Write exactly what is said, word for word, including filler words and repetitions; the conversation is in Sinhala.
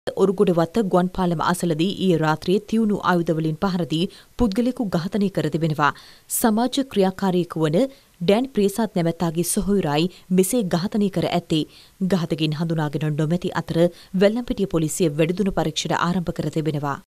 ඔරුගොඩවත්ත ගුවන් පාලම අසලදී ඊයේ රාත්‍රියේ තියුණු ආයුධ වලින් පහර දී පුද්ගලයෙකු ඝාතනය කර තිබෙනවා. සමාජ ක්‍රියාකාරියෙකු වන ඩෑන් ප්‍රේසාද් නැමැත්තාගේ සොහොයුරායි මෙසේ ඝාතනය කර ඇත්තේ. ඝාතකයින් හඳුනාගෙන නොමැති අතර වැල්ලම්පිටිය පොලිසිය වැඩිදුර පරීක්ෂණ ආරම්භ කර තිබෙනවා.